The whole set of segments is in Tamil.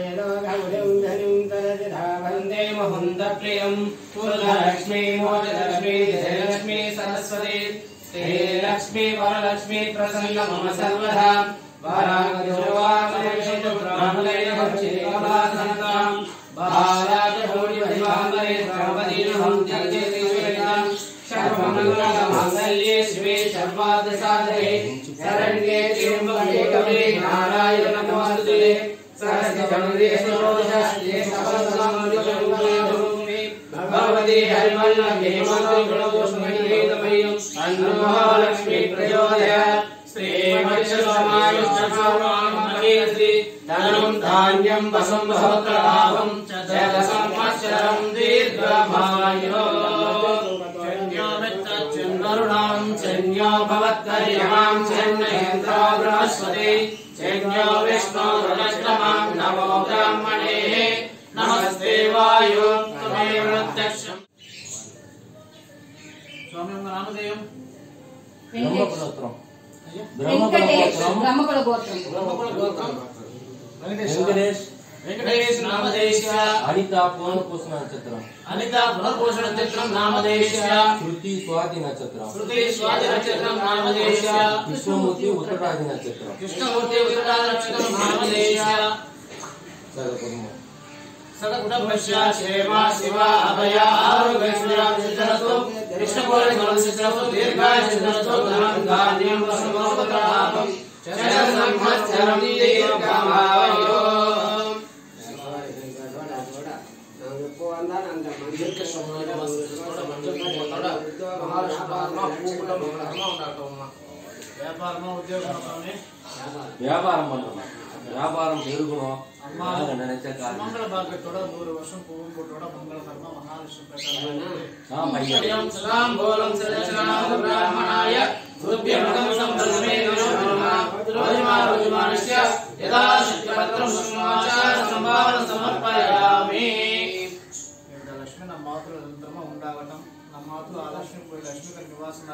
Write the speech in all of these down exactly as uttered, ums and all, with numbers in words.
वंदे मुकुंदप्रियं लक्ष्मी मोदलक्ष्मी जयलक्ष्मी सरस्वती ते लक्ष्मी वरलक्ष्मी प्रसन्न मम सर्वदा सर्वमंगलमांगल्ये शिवे सर्वार्थसाधके शरण्ये त्र्यंबके गौरी नारायणि नमोस्तुते भगवती हरिवल्लभे मंत्रिगुणोष्मयेतमयं अन्नमहालक्ष्मी प्रचोदयात् श्रीमच्छमायुष्यमामहेश्री धनं धान्यं वसं बहुत्रलाभं जगसंवत्सरं दीर्घमायुः चन्द्रवृत्तचन्द्रुणां चन्यो भवत्कर्यमां चन्नेन्द्रो बृहस्पति चन्यो विष्णु रुद्रमां नमो ब्रह्मणे नमस्ते वायु त्वमेव प्रत्यक्षम् स्वामी नामधेयं ब्रह्मकुलगोत्रम् ब्रह्मकुलगोत्रम् ब्रह्मकुलगोत्रम् वेंकटेश वेंकटेश नामधेयस्य अनिता पुनर्पोषण नक्षत्रम् अनिता पुनर्पोषण नक्षत्रम् नामधेयस्य श्रुति स्वाति नक्षत्रम् श्रुति स्वाति नक्षत्रम् नामधेयस्य कृष्णमूर्ति उत्तरादि नक्षत्रम् कृष्णमूर्ति उत्तरादि नक्षत्रम् नामधेयस्य सर्वकर्म सदकुटुम्बस्य क्षेमा शिवा अभया आरोग्यश्रिया सिद्धरस्तु कृष्णकोटि कलंसिद्धरस्तु दीर्घायुष्यरस्तु धनं धान्यं वसुमोदकलाभं शतसंवत्सरं दीर्घमायुः వ్యాపారం பண்ணணும் వ్యాపారం పెరుగును అమ్మా నిனைச்ச కాలం మంగళ భాగ్యతోడ నూరు వర్షం పూంపుటోడ మంగళ కర్మ మహాలక్ష్మి ప్రసాదం ఆ మయ్యం సదాం బోలం సదచనాద బ్రాహ్మణాయ రుభ్యమగం సంప్రదమే నమః రోజమా రోజమానస్య యదా శక్తిపత్రం సమాచార సంభావన సమర్పయామి లక్ష్మి ನಮ್ಮ ಮಾತೃ ಧರ್ಮ ಉಂಟಾಗಟಂ ನಮ್ಮ ಮಾತೃ ಆ ಲಕ್ಷ್ಮಿ పోయి లక్ష్మి కర్ నివాసం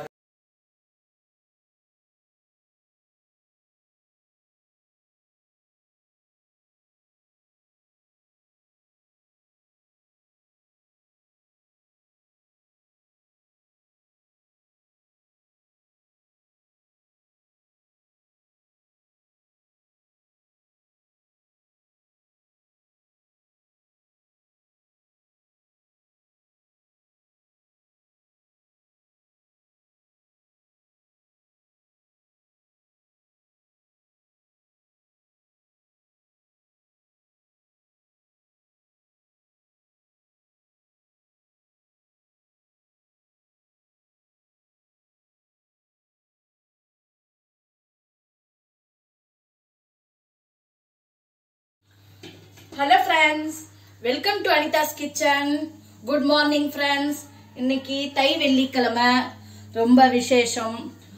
Hello friends, welcome to Anita's kitchen. Good morning friends. இன்னைக்கு தை வெள்ளிக்கிழமை ரொம்ப விசேஷம்.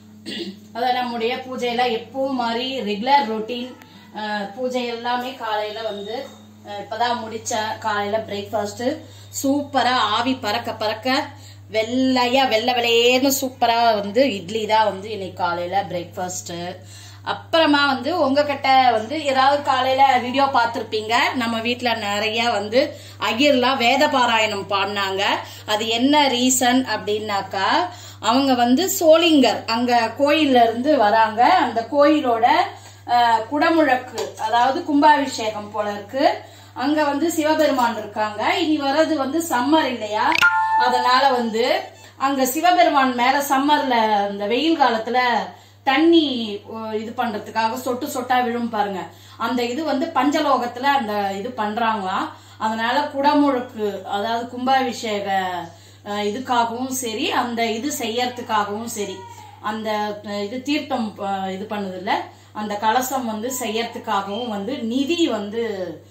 அத நம்முடைய பூஜையில எப்பவும் மாதிரி ரெகுலர் ரொட்டீன் பூஜை எல்லாமே காலையில வந்து இப்பதான் முடிச்ச காலையில பிரேக்ஃபாஸ்ட் சூப்பரா ஆவி பறக்க பறக்க வெள்ளையா வெள்ளை வெள்ளையேன்னு சூப்பரா வந்து இட்லி தான் வந்து இன்னைக்கு காலையில பிரேக்ஃபாஸ்ட். அப்புறமா வந்து உங்ககிட்ட வந்து ஏதாவது காலையில வீடியோ பார்த்திருப்பீங்க. நம்ம வீட்டுல நிறைய வந்து ஐயர்லாம் வேத பாராயணம் பாடினாங்க. அது என்ன ரீசன் அப்படின்னாக்கா அவங்க வந்து சோளிங்கர் அங்க கோயில்ல இருந்து வராங்க. அந்த கோயிலோட குடமுழக்கு அதாவது கும்பாபிஷேகம் போல இருக்கு. அங்க வந்து சிவபெருமான் இருக்காங்க. இனி வர்றது வந்து சம்மர் இல்லையா, அதனால வந்து அங்க சிவபெருமான் மேல சம்மர்ல இந்த வெயில் காலத்துல தண்ணி இது பண்றதுக்காக சொட்டு சொட்டா விழும் பாருங்க, அந்த இது வந்து பஞ்சலோகத்துல அந்த இது பண்றாங்களாம். அதனால குடமுழுக்கு அதாவது கும்பாபிஷேக இதுக்காகவும் சரி, அந்த இது செய்யறதுக்காகவும் சரி, அந்த இது தீர்த்தம் இது பண்ணுது இல்ல, அந்த கலசம் வந்து செய்யறதுக்காகவும் வந்து நிதி வந்து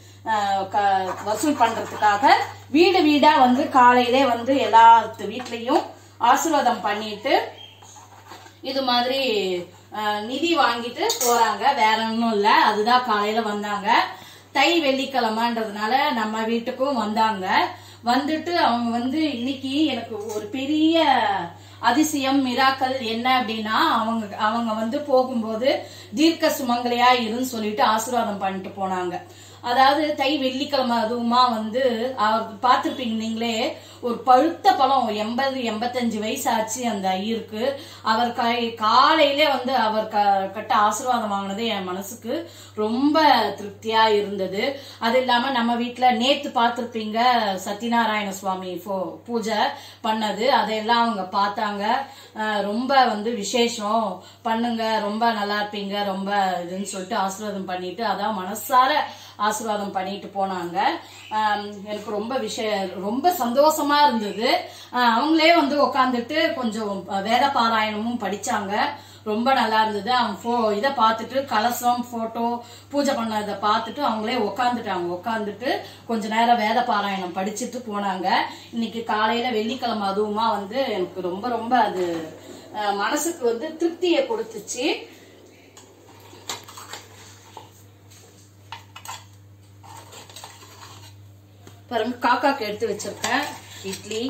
வசூல் பண்றதுக்காக வீடு வீடா வந்து காலையிலே வந்து எல்லா வீட்லயும் ஆசீர்வாதம் பண்ணிட்டு இது மாதிரி நிதி வாங்கிட்டு போறாங்க. வேற ஒன்றும் இல்ல, அதுதான் காலையில வந்தாங்க. தை வெள்ளிக்கிழமைன்றதுனால நம்ம வீட்டுக்கும் வந்தாங்க. வந்துட்டு அவங்க வந்து இன்னைக்கு எனக்கு ஒரு பெரிய அதிசயம் மிராக்கல் என்ன அப்படின்னா, அவங்க அவங்க வந்து போகும்போது தீர்க்க சுமங்கலியா இருன்னு சொல்லிட்டு ஆசீர்வாதம் பண்ணிட்டு போனாங்க. அதாவது தை வெள்ளிக்கிழமை அதுவுமா வந்து அவர் பார்த்துருப்பீங்க நீங்களே, ஒரு பழுத்த பழம் எண்பது எண்பத்தஞ்சு வயசு ஆச்சு அந்த ஐயருக்கு. அவர் கை காலையிலே வந்து அவர் க கட்ட ஆசீர்வாதம் வாங்கினது என் மனசுக்கு ரொம்ப திருப்தியா இருந்தது. அது இல்லாம நம்ம வீட்டுல நேத்து பார்த்துருப்பீங்க சத்யநாராயண சுவாமி பூஜை பண்ணது, அதையெல்லாம் அவங்க பார்த்தாங்க. ரொம்ப வந்து விசேஷம் பண்ணுங்க, ரொம்ப நல்லா இருப்பீங்க, ரொம்ப இதுன்னு சொல்லிட்டு ஆசீர்வாதம் பண்ணிட்டு அதான் மனசார ஆசீர்வாதம் பண்ணிட்டு போனாங்க. எனக்கு ரொம்ப விஷய ரொம்ப சந்தோஷமா இருந்தது. அவங்களே வந்து உக்காந்துட்டு கொஞ்சம் வேத பாராயணமும் படிச்சாங்க, ரொம்ப நல்லா இருந்தது. அவங்க இதை பார்த்துட்டு கலசம் போட்டோ பூஜை பண்ணதை பார்த்துட்டு அவங்களே உக்காந்துட்டாங்க. உக்காந்துட்டு கொஞ்ச நேரம் வேத பாராயணம் படிச்சுட்டு போனாங்க. இன்னைக்கு காலையில வெள்ளிக்கிழமை அதுவுமா வந்து எனக்கு ரொம்ப ரொம்ப அது மனசுக்கு வந்து திருப்தியை கொடுத்துச்சு. பாருங்க, காக்காக்கு எடுத்து வச்சிருக்கேன் இட்லி.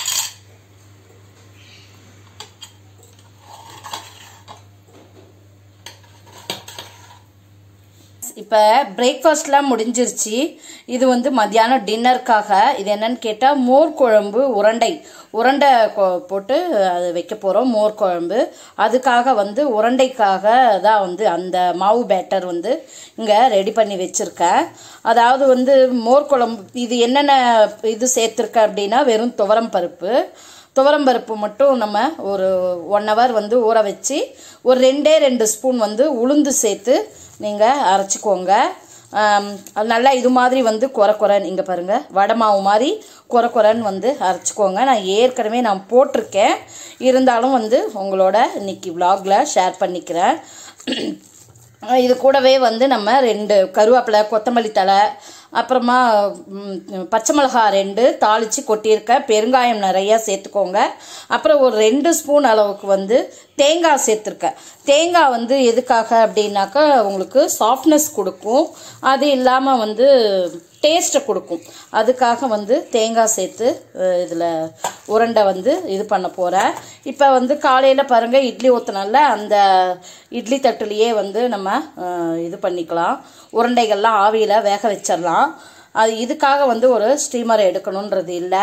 இப்போ பிரேக்ஃபாஸ்ட்லாம் முடிஞ்சிருச்சு. இது வந்து மத்தியானம் டின்னருக்காக. இது என்னன்னு கேட்டால் மோர் குழம்பு உருண்டை உருண்டை போட்டு அது வைக்க போகிறோம். மோர் குழம்பு அதுக்காக வந்து உருண்டைக்காக தான் வந்து அந்த மாவு பேட்டர் வந்து இங்கே ரெடி பண்ணி வச்சுருக்கேன். அதாவது வந்து மோர் குழம்பு இது என்னென்ன இது சேர்த்துருக்கேன் அப்படின்னா, வெறும் துவரம் பருப்பு துவரம் பருப்பு மட்டும் நம்ம ஒரு ஒன் ஹவர் வந்து ஊற வச்சு ஒரு ரெண்டே ரெண்டு ஸ்பூன் வந்து உளுந்து சேர்த்து நீங்கள் அரைச்சிக்கோங்க. அது நல்லா இது மாதிரி வந்து குறை குறைன்னு இங்கே பாருங்கள், வடை மாவு மாதிரி குறை குறைன்னு வந்து அரைச்சிக்கோங்க. நான் ஏற்கனவே நான் போட்டிருக்கேன், இருந்தாலும் வந்து உங்களோட இன்னைக்கு விலாகில் ஷேர் பண்ணிக்கிறேன். இது கூடவே வந்து நம்ம ரெண்டு கருவேப்பிலை, கொத்தமல்லி தழை, அப்புறமா பச்சை மிளகா ரெண்டு தாளித்து கொட்டியிருக்கேன். பெருங்காயம் நிறையா சேர்த்துக்கோங்க. அப்புறம் ஒரு ரெண்டு ஸ்பூன் அளவுக்கு வந்து தேங்காய் சேர்த்துருக்கேன். தேங்காய் வந்து எதுக்காக அப்படின்னாக்கா உங்களுக்கு சாஃப்ட்னஸ் கொடுக்கும், அது இல்லாமல் வந்து டேஸ்ட்டை கொடுக்கும். அதுக்காக வந்து தேங்காய் சேர்த்து இதில் உருண்டை வந்து இது பண்ண போகிறேன். இப்போ வந்து காலையில் பாருங்கள் இட்லி ஊற்றினால அந்த இட்லி தட்டுலேயே வந்து நம்ம இது பண்ணிக்கலாம், உருண்டைகள்லாம் ஆவியில் வேக வச்சிடலாம். அது இதுக்காக வந்து ஒரு ஸ்டீமர் எடுக்கணுன்றது இல்லை.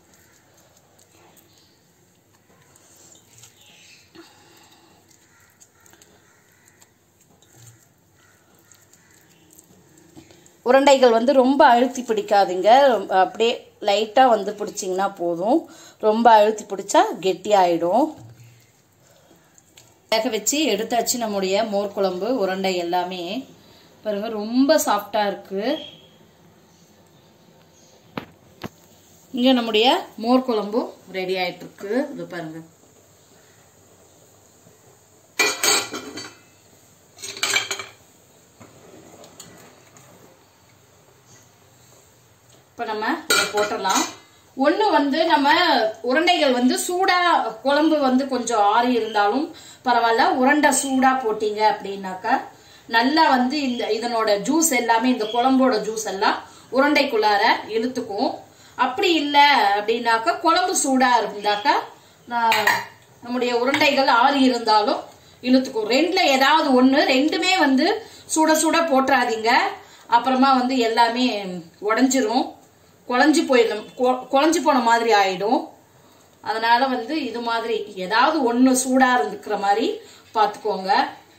உருண்டைகள் வந்து ரொம்ப அழுத்தி பிடிக்காதீங்க, அப்படியே லைட்டாக வந்து பிடிச்சிங்கன்னா போதும். ரொம்ப அழுத்தி பிடிச்சா கெட்டியாயிடும். வேக வச்சு எடுத்தாச்சு நம்முடைய மோர் குழம்பு உருண்டை எல்லாமே. பாருங்க ரொம்ப சாஃப்டா இருக்கு. இங்க நம்முடைய மோர் குழம்பு ரெடி ஆயிட்டு இருக்கு. இது பாருங்க, இப்ப நம்ம இதை போட்டுடலாம். ஒண்ணு வந்து நம்ம உருண்டைகள் வந்து சூடா, குழம்பு வந்து கொஞ்சம் ஆறி இருந்தாலும் பரவாயில்ல, உருண்டை சூடா போட்டீங்க அப்படின்னாக்கா நல்லா வந்து இந்த இதனோட ஜூஸ் எல்லாமே, இந்த குழம்போட ஜூஸ் எல்லாம் உருண்டைக்குள்ளார இழுத்துக்கும். அப்படி இல்லை அப்படின்னாக்கா குழம்பு சூடா இருந்தாக்கா நம்முடைய உருண்டைகள் ஆறி இருந்தாலும் இழுத்துக்கும். ரெண்டுல ஏதாவது ஒண்ணு, ரெண்டுமே வந்து சுட சுட போட்டுறாதீங்க, அப்புறமா வந்து எல்லாமே உடஞ்சிரும், குழஞ்சி போயிடும், குழஞ்சி போன மாதிரி ஆயிடும். அதனால வந்து இது மாதிரி ஏதாவது ஒண்ணு சூடா இருந்துக்கிற மாதிரி பாத்துக்கோங்க.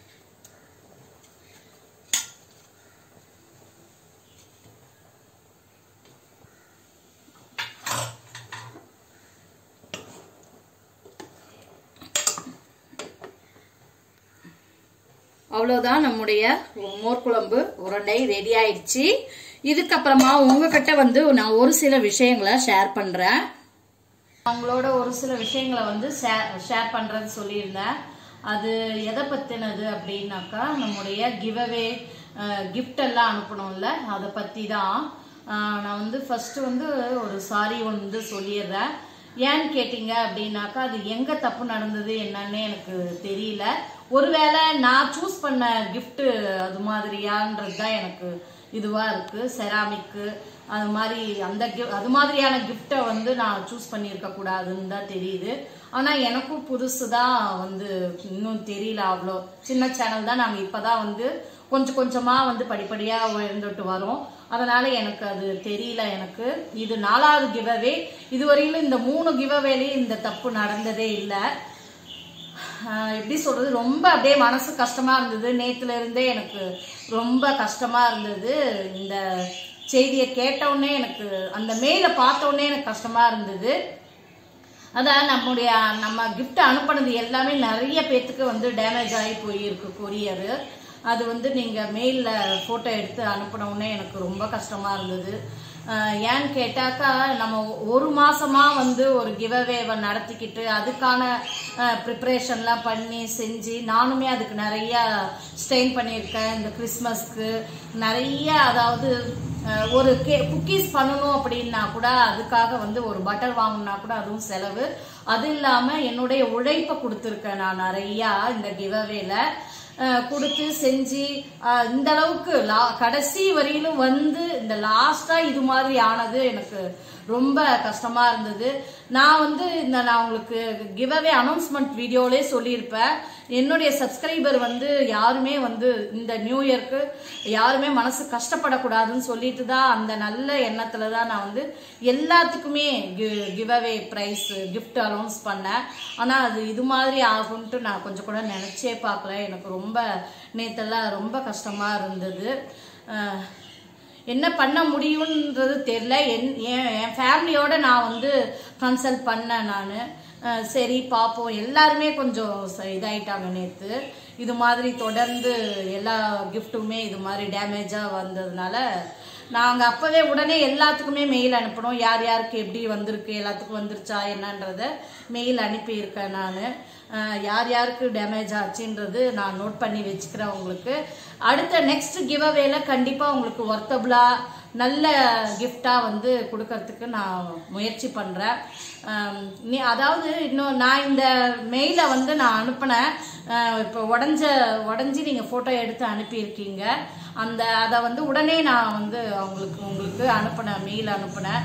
அவ்வளவுதான், நம்முடைய மோர் குழம்பு உருண்டை ரெடி ஆயிடுச்சு. இதுக்கப்புறமா உங்ககிட்ட வந்து நான் ஒரு சில விஷயங்களை ஷேர் பண்றேன். அவங்களோட ஒரு சில விஷயங்களை வந்து ஷேர் பண்றது சொல்லியிருந்தேன். அது எதை பத்தினது அப்படின்னாக்கா, நம்முடைய கிவ்அவே கிஃப்ட் எல்லாம் அனுப்பணும்ல, அதை பத்தி தான். நான் வந்து ஃபர்ஸ்ட் வந்து ஒரு சாரி வந்து சொல்லிடுறேன். ஏன்னு கேட்டீங்க அப்படின்னாக்கா, அது எங்க தப்பு நடந்தது என்னன்னு எனக்கு தெரியல. ஒருவேளை நான் சூஸ் பண்ண கிஃப்ட் அது மாதிரியான்றது தான் எனக்கு இதுவாக இருக்குது. செராமிக்கு அது மாதிரி அந்த அது மாதிரியான கிஃப்டை வந்து நான் சூஸ் பண்ணியிருக்க கூடாதுன்னு தான் தெரியுது. ஆனால் எனக்கும் புதுசு தான் வந்து இன்னும் தெரியல. அவ்வளோ சின்ன சேனல் தான். நாங்கள் இப்போ தான் வந்து கொஞ்சம் கொஞ்சமாக வந்து படிப்படியாக உயர்ந்துட்டு வரோம். அதனால் எனக்கு அது தெரியல. எனக்கு இது நாலாவது கிவ்அவே. இதுவரையிலும் இந்த மூணு கிவ்அவேலையும் இந்த தப்பு நடந்ததே இல்லை. எப்படி சொல்கிறது, ரொம்ப அப்படியே மனசு கஷ்டமாக இருந்தது. நேற்றுல இருந்தே எனக்கு ரொம்ப கஷ்டமாக இருந்தது. இந்த செய்தியை கேட்டவுடனே எனக்கு அந்த மெயிலை பார்த்தோன்னே எனக்கு கஷ்டமாக இருந்தது. அதான் நம்முடைய நம்ம கிஃப்ட் அனுப்பினது எல்லாமே நிறைய பேர்த்துக்கு வந்து டேமேஜ் ஆகி போயிருக்கு கொரியரு. அது வந்து நீங்கள் மெயிலில் ஃபோட்டோ எடுத்து அனுப்பினவுடனே எனக்கு ரொம்ப கஷ்டமாக இருந்தது. ஏன்னு கேட்டாக்கா, நம்ம ஒரு மாதமாக வந்து ஒரு கிவ்அவேவை நடத்திக்கிட்டு அதுக்கான ப்ரிப்ரேஷன்லாம் பண்ணி செஞ்சு நானுமே அதுக்கு நிறையா ஸ்டெயின் பண்ணியிருக்கேன். இந்த கிறிஸ்மஸ்க்கு நிறைய, அதாவது ஒரு கே குக்கீஸ் பண்ணணும் அப்படின்னா கூட அதுக்காக வந்து ஒரு பட்டர் வாங்கினா கூட அதுவும் செலவு. அது இல்லாமல் என்னுடைய உழைப்பை கொடுத்துருக்கேன் நான் நிறையா இந்த கிவ்அவேல கொடுத்து செஞ்சு இந்த அளவுக்கு லா கடைசி வரையிலும் வந்து இந்த லாஸ்டா இது மாதிரி ஆனது எனக்கு ரொம்ப கஷ்டமா இருந்தது. நான் வந்து இந்த நான் உங்களுக்கு கிவ்அவே அனௌன்ஸ்மெண்ட் வீடியோலே சொல்லியிருப்பேன். என்னுடைய சப்ஸ்கிரைபர் வந்து யாருமே வந்து இந்த நியூ இயர்க்கு யாருமே மனசு கஷ்டப்படக்கூடாதுன்னு சொல்லிட்டு தான் அந்த நல்ல எண்ணத்துல தான் நான் வந்து எல்லாத்துக்குமே கிவ்அவே ப்ரைஸ் கிஃப்ட் அனௌன்ஸ் பண்ணேன். ஆனால் அது இது மாதிரி ஆகும்ட்டு நான் கொஞ்சம் கூட நினச்சே பார்க்கல. எனக்கு ரொம்ப நேற்றெல்லாம் ரொம்ப கஷ்டமாக இருந்தது. என்ன பண்ண முடியுன்றது தெரியல. என் என் ஃபேமிலியோட நான் வந்து கன்சல்ட் பண்ணேன். நான் சரி பார்ப்போம். எல்லாருமே கொஞ்சம் இதாயிட்டாங்க நேற்று. இது மாதிரி தொடர்ந்து எல்லா கிஃப்ட்டுமே இது மாதிரி டேமேஜாக வந்ததுனால நாங்கள் அப்போவே உடனே எல்லாத்துக்குமே மெயில் அனுப்பணும். யார் யாருக்கு எப்படி வந்திருக்கு, எல்லாத்துக்கும் வந்துருச்சா என்னன்றதை மெயில் அனுப்பியிருக்கேன். நான் யார் யாருக்கு டேமேஜ் ஆச்சுன்றது நான் நோட் பண்ணி வச்சுக்கிறேன். உங்களுக்கு அடுத்த நெக்ஸ்ட் கிவ்அவேல கண்டிப்பாக உங்களுக்கு ஒர்த்தபுளாக நல்ல கிஃப்டாக வந்து கொடுக்கறதுக்கு நான் முயற்சி பண்ணுறேன். நீ அதாவது இன்னும் நான் இந்த மெயிலை வந்து நான் அனுப்பினேன். இப்போ உடஞ்ச உடஞ்சி நீங்கள் ஃபோட்டோ எடுத்து அனுப்பியிருக்கீங்க. அந்த அதை வந்து உடனே நான் வந்து அவங்களுக்கு உங்களுக்கு அனுப்பினேன், மெயில் அனுப்பினேன்.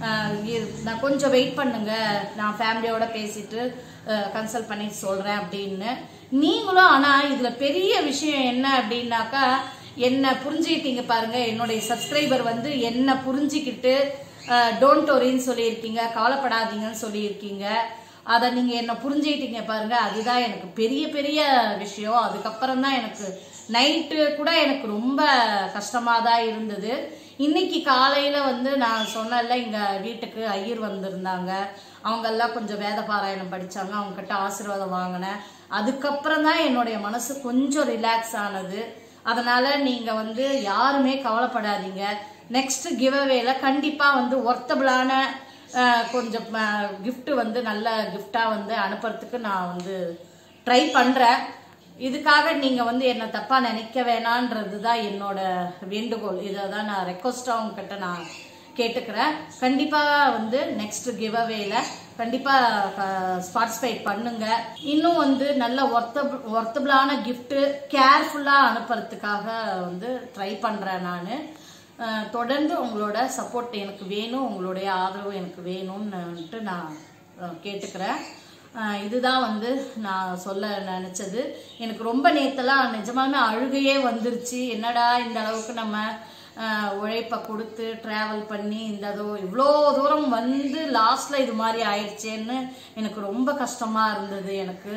நான் கொஞ்சம் வெயிட் பண்ணுங்க, நான் ஃபேமிலியோட பேசிட்டு கன்சல்ட் பண்ணி சொல்கிறேன் அப்படின்னு. நீங்களும் ஆனால் இதில் பெரிய விஷயம் என்ன அப்படின்னாக்கா, என்ன புரிஞ்சுக்கிட்டீங்க பாருங்க. என்னுடைய சப்ஸ்கிரைபர் வந்து என்ன புரிஞ்சுக்கிட்டு டோன்ட் வரின்னு சொல்லியிருக்கீங்க, கவலைப்படாதீங்கன்னு சொல்லியிருக்கீங்க. அதை நீங்கள் என்ன புரிஞ்சுக்கிட்டீங்க பாருங்க. அதுதான் எனக்கு பெரிய பெரிய விஷயம். அதுக்கப்புறம் தான் எனக்கு நைட்டு கூட எனக்கு ரொம்ப கஷ்டமாக தான் இருந்தது. இன்னைக்கு காலையில் வந்து நான் சொன்னல, எங்கள் வீட்டுக்கு ஐயர் வந்திருந்தாங்க. அவங்கெல்லாம் கொஞ்சம் வேத பாராயணம் படித்தாங்க. அவங்கக்கிட்ட ஆசீர்வாதம் வாங்கினேன். அதுக்கப்புறம் தான் என்னுடைய மனசு கொஞ்சம் ரிலாக்ஸ் ஆனது. அதனால் நீங்கள் வந்து யாருமே கவலைப்படாதீங்க. நெக்ஸ்ட் கிவ்அவேல கண்டிப்பாக வந்து ஒர்த்தபிளான கொஞ்சம் கிஃப்ட் வந்து நல்ல கிஃப்டாக வந்து அனுப்புறதுக்கு நான் வந்து ட்ரை பண்ணுறேன். இதுக்காக நீங்கள் வந்து என்னை தப்பாக நினைக்க வேணான்றது தான் என்னோட வேண்டுகோள். இதை தான் நான் ரெக்வஸ்ட்டாக உங்ககிட்ட நான் கேட்டுக்கிறேன். கண்டிப்பாக வந்து நெக்ஸ்ட் கிவ்அவேல கண்டிப்பாக பார்ட்டிசிபேட் பண்ணுங்க. இன்னும் வந்து நல்ல ஒர்த்தபு ஒர்த்தபிளான கிஃப்ட்டு கேர்ஃபுல்லாக அனுப்புறதுக்காக வந்து ட்ரை பண்ணுறேன். நான் தொடர்ந்து உங்களோட சப்போர்ட் எனக்கு வேணும், உங்களுடைய ஆதரவு எனக்கு வேணும்னுட்டு நான் கேட்டுக்கிறேன். இதுதான் வந்து நான் சொல்ல நினச்சது. எனக்கு ரொம்ப நேற்றெல்லாம் நிஜமாலுமே அழுகையே வந்துருச்சு. என்னடா இந்த அளவுக்கு நம்ம உழைப்பை கொடுத்து ட்ராவல் பண்ணி இந்த இவ்வளோ தூரம் வந்து லாஸ்ட்டில் இது மாதிரி ஆயிடுச்சேன்னு எனக்கு ரொம்ப கஷ்டமாக இருந்தது. எனக்கு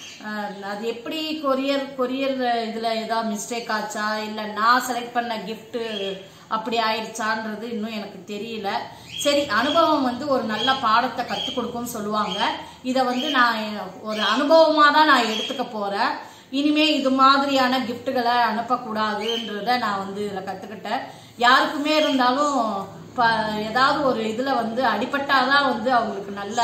அது எப்படி கொரியர் கொரியர் இதில் ஏதாவது மிஸ்டேக் ஆச்சா, இல்லை நான் செலக்ட் பண்ண கிஃப்ட்டு அப்படி ஆயிடுச்சான்றது இன்னும் எனக்கு தெரியல. சரி, அனுபவம் வந்து ஒரு நல்ல பாடத்தை கற்றுக் கொடுக்கும்னு சொல்லுவாங்க. இதை வந்து நான் ஒரு அனுபவமாக தான் நான் எடுத்துக்க போகிறேன். இனிமே இது மாதிரியான கிஃப்ட்டுகளை அனுப்பக்கூடாதுன்றத நான் வந்து இதில் கற்றுக்கிட்டேன். யாருக்குமே இருந்தாலும் இப்போ ஏதாவது ஒரு இதில் வந்து அடிபட்டாதான் வந்து அவங்களுக்கு நல்ல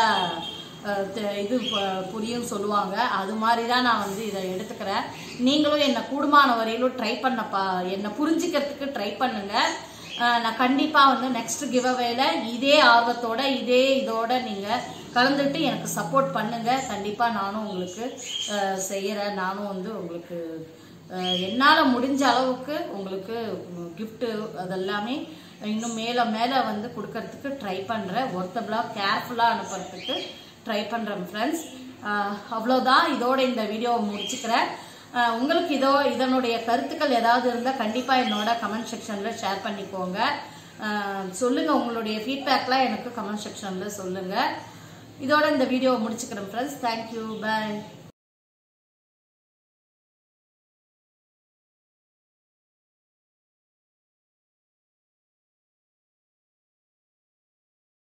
இது புரியும் சொல்லுவாங்க. அது மாதிரி தான் நான் வந்து இதை எடுத்துக்கிறேன். நீங்களும் என்னை கூடுமான வரையிலும் ட்ரை பண்ணப்பா என்னை புரிஞ்சுக்கிறதுக்கு ட்ரை பண்ணுங்க. நான் கண்டிப்பாக வந்து நெக்ஸ்ட் கிவ்அவேல இதே ஆர்வத்தோட இதே இதோட நீங்கள் கலந்துட்டு எனக்கு சப்போர்ட் பண்ணுங்க. கண்டிப்பாக நானும் உங்களுக்கு செய்கிறேன். நானும் வந்து உங்களுக்கு என்னால் முடிஞ்ச அளவுக்கு உங்களுக்கு கிஃப்ட்டு அதெல்லாமே இன்னும் மேலே மேலே வந்து கொடுக்கறதுக்கு ட்ரை பண்ணுறேன். ஒர்த்தபிளாக கேர்ஃபுல்லாக அனுப்புறதுக்கு ட்ரை பண்ணுறேன் ஃப்ரெண்ட்ஸ். அவ்வளோதான், இதோட இந்த வீடியோவை முடிச்சுக்கிறேன். உங்களுக்கு இதோ இதனுடைய கருத்துக்கள் ஏதாவது இருந்தால் கண்டிப்பாக என்னோட கமெண்ட் செக்ஷனில் ஷேர் பண்ணிக்கோங்க. சொல்லுங்கள், உங்களுடைய ஃபீட்பேக்லாம் எனக்கு கமெண்ட் செக்ஷனில் சொல்லுங்கள். இதோட இந்த வீடியோவை முடிச்சுக்கிறேன் ஃப்ரெண்ட்ஸ். தேங்க்யூ, பாய்.